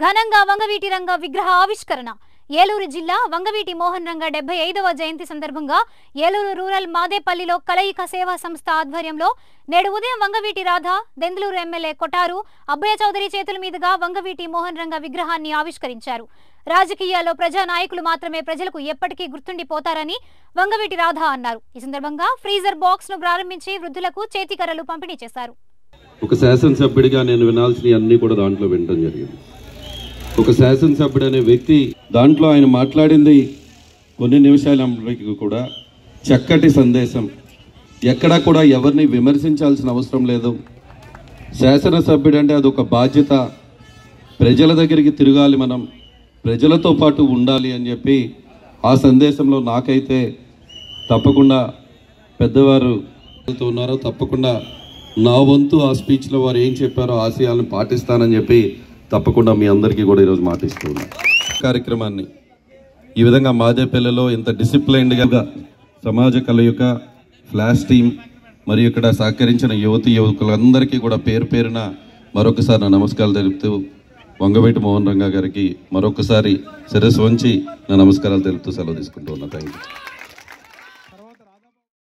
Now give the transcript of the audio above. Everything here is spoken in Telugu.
ఘనంగా వంగవీటి రంగ విగ్రహ ఆవిష్కరణ. ఏలూరు జిల్లా వంగవీటి మోహన్ రంగ 75వ జయంతి సందర్భంగా ఏలూరు రూరల్ మాదేపల్లిలో కలయిక సేవా సంస్థ ఆధ్వర్యంలో నేడు ఉదయం వంగవీటి రాధ, దెందులూరు ఎమ్మెల్యే కొటారు అబ్బయ్య చౌదరి చేతుల మీదుగా వంగవీటి మోహన్ రంగ విగ్రహాన్ని ఆవిష్కరించారు. రాజకీయాల్లో ప్రజా నాయకులు మాత్రమే ప్రజలకు ఎప్పటికీ గుర్తుండిపోతారని వంగవీటి రాధ అన్నారు. ఈ సందర్భంగా ఫ్రీజర్ బాక్స్ ను ప్రారంభించి వృద్ధులకు చేతికర్రలు పంపిణీ చేశారు. ఒక శాసనసభ్యుడిగా నేను వినాల్సినవి అన్నీ కూడా దాంట్లో వినడం జరిగింది. ఒక శాసనసభ్యుడు అనే వ్యక్తి దాంట్లో ఆయన మాట్లాడింది కొన్ని నిమిషాలకి కూడా చక్కటి సందేశం. ఎక్కడా కూడా ఎవరిని విమర్శించాల్సిన అవసరం లేదు. శాసనసభ్యుడు అంటే అదొక బాధ్యత. ప్రజల దగ్గరికి తిరగాలి, మనం ప్రజలతో పాటు ఉండాలి అని చెప్పి ఆ సందేశంలో నాకైతే తప్పకుండా పెద్దవారు ఉన్నారో తప్పకుండా నా వంతు ఆ స్పీచ్లో వారు ఏం చెప్పారో ఆశయాలను పాటిస్తానని చెప్పి తప్పకుండా మీ అందరికీ కూడా ఈరోజు మాటిస్తూ ఉన్నాను. కార్యక్రమాన్ని ఈ విధంగా మాదేపల్లిలో ఇంత డిసిప్లైన్డ్గా సమాజ కలయిక ఫ్లాష్ టీమ్ మరియు ఇక్కడ సహకరించిన యువకులందరికీ కూడా పేరు పేరున మరొకసారి నా నమస్కారాలు తెలుపుతూ వంగవీటి మోహన్ రంగ గారికి మరొకసారి శిరస్సు వంచి నా నమస్కారాలు తెలుపుతూ సెలవు తీసుకుంటూ ఉన్నా. Thank you.